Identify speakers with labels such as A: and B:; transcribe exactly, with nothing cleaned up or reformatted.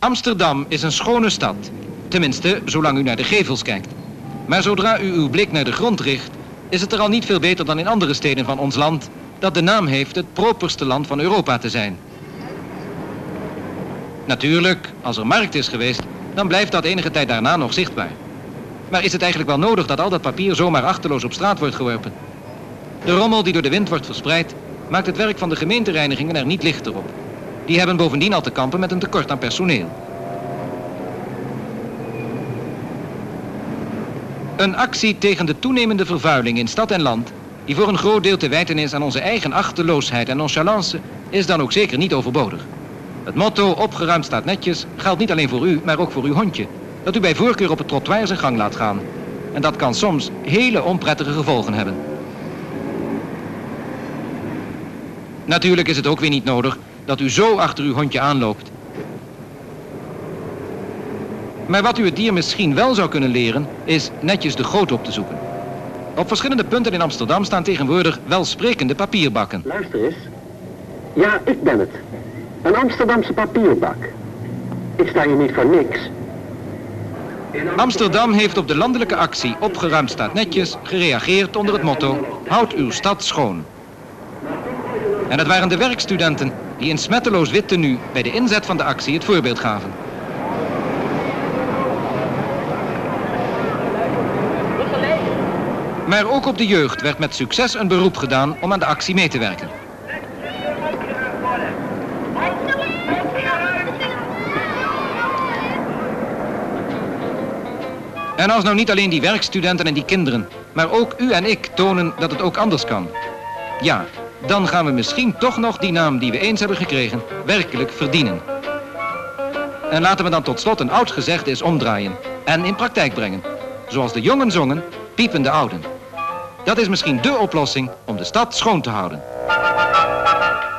A: Amsterdam is een schone stad. Tenminste, zolang u naar de gevels kijkt. Maar zodra u uw blik naar de grond richt, is het er al niet veel beter dan in andere steden van ons land, dat de naam heeft het properste land van Europa te zijn. Natuurlijk, als er markt is geweest, dan blijft dat enige tijd daarna nog zichtbaar. Maar is het eigenlijk wel nodig dat al dat papier zomaar achterloos op straat wordt geworpen? De rommel die door de wind wordt verspreid, maakt het werk van de gemeentereinigingen er niet lichter op. Die hebben bovendien al te kampen met een tekort aan personeel. Een actie tegen de toenemende vervuiling in stad en land, die voor een groot deel te wijten is aan onze eigen achteloosheid en nonchalance, is dan ook zeker niet overbodig. Het motto opgeruimd staat netjes geldt niet alleen voor u, maar ook voor uw hondje, dat u bij voorkeur op het trottoir zijn gang laat gaan. En dat kan soms hele onprettige gevolgen hebben. Natuurlijk is het ook weer niet nodig dat u zo achter uw hondje aanloopt. Maar wat u het dier misschien wel zou kunnen leren, is netjes de goot op te zoeken. Op verschillende punten in Amsterdam staan tegenwoordig welsprekende papierbakken.
B: Luister eens. Ja, ik ben het. Een Amsterdamse papierbak. Ik sta hier niet voor niks.
A: Amsterdam heeft op de landelijke actie Opgeruimd staat netjes gereageerd onder het motto: houd uw stad schoon. En het waren de werkstudenten die in smetteloos wit tenue bij de inzet van de actie het voorbeeld gaven. Maar ook op de jeugd werd met succes een beroep gedaan om aan de actie mee te werken. En als nou niet alleen die werkstudenten en die kinderen, maar ook u en ik tonen dat het ook anders kan. Ja, dan gaan we misschien toch nog die naam die we eens hebben gekregen werkelijk verdienen. En laten we dan tot slot een oud gezegde eens omdraaien en in praktijk brengen. Zoals de jongen zongen, piepen de ouden. Dat is misschien dé oplossing om de stad schoon te houden.